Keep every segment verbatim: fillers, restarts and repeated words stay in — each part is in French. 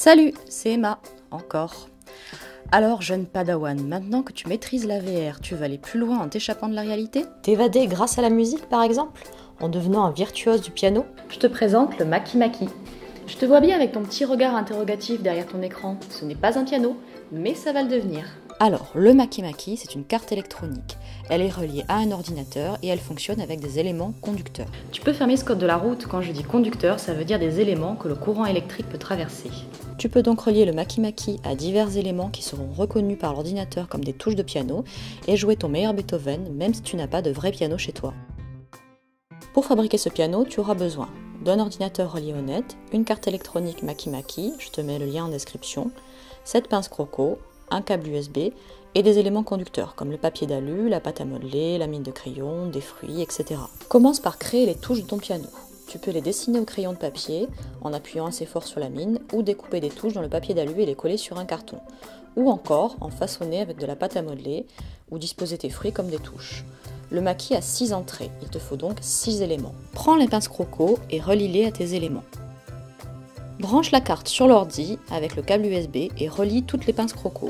Salut, c'est Emma, encore. Alors, jeune padawan, maintenant que tu maîtrises la V R, tu vas aller plus loin en t'échappant de la réalité? T'évader grâce à la musique, par exemple, en devenant un virtuose du piano? Je te présente le Maki Maki. Je te vois bien avec ton petit regard interrogatif derrière ton écran. Ce n'est pas un piano, mais ça va le devenir. Alors, le Maki Maki, c'est une carte électronique. Elle est reliée à un ordinateur et elle fonctionne avec des éléments conducteurs. Tu peux fermer ce code de la route. Quand je dis conducteur, ça veut dire des éléments que le courant électrique peut traverser. Tu peux donc relier le Maki Maki à divers éléments qui seront reconnus par l'ordinateur comme des touches de piano et jouer ton meilleur Beethoven, même si tu n'as pas de vrai piano chez toi. Pour fabriquer ce piano, tu auras besoin d'un ordinateur relié au net, une carte électronique Maki Maki, je te mets le lien en description, sept pinces croco, un câble U S B et des éléments conducteurs comme le papier d'alu, la pâte à modeler, la mine de crayon, des fruits, et cetera. Commence par créer les touches de ton piano. Tu peux les dessiner au crayon de papier en appuyant assez fort sur la mine ou découper des touches dans le papier d'alu et les coller sur un carton. Ou encore en façonner avec de la pâte à modeler ou disposer tes fruits comme des touches. Le Maki a six entrées, il te faut donc six éléments. Prends les pinces croco et relie-les à tes éléments. Branche la carte sur l'ordi avec le câble U S B et relie toutes les pinces croco.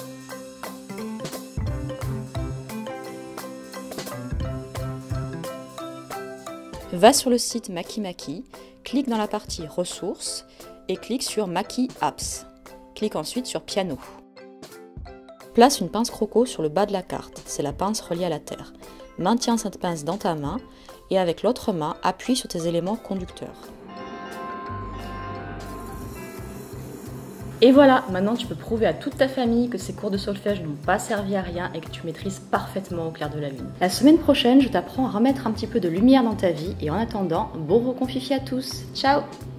Va sur le site Maki Maki, clique dans la partie ressources et clique sur Maki Apps. Clique ensuite sur piano. Place une pince croco sur le bas de la carte, c'est la pince reliée à la terre. Maintiens cette pince dans ta main et avec l'autre main, appuie sur tes éléments conducteurs. Et voilà, maintenant tu peux prouver à toute ta famille que ces cours de solfège n'ont pas servi à rien et que tu maîtrises parfaitement au clair de la lune. La semaine prochaine, je t'apprends à remettre un petit peu de lumière dans ta vie et en attendant, bon reconfifi à tous. Ciao!